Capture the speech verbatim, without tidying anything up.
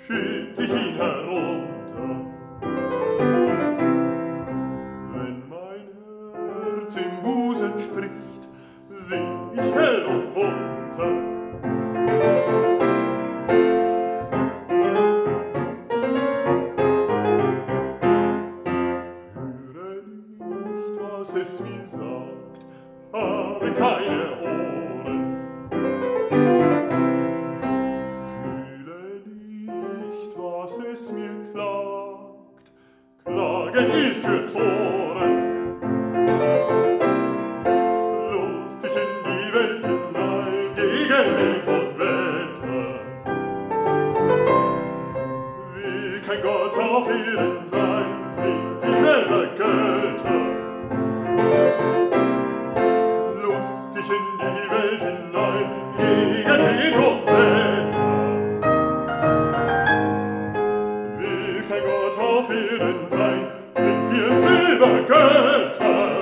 schütt ich ihn herunter. Wenn mein Herz im Busen spricht, sing ich hell und munter. Höre nicht, was es mir sagt, habe keine Ohren. Fühle nicht, was es mir klagt, Klagen ist für Toren. Lust dich in die Welt hinein, gegen Wind und Wetter. Will kein Gott auf Erden sein, sind wir selber Götter. Lustig in die Welt hinein, gegen Wind und Wetter. Will kein Gott auf Erden sein, sind wir selber Götter.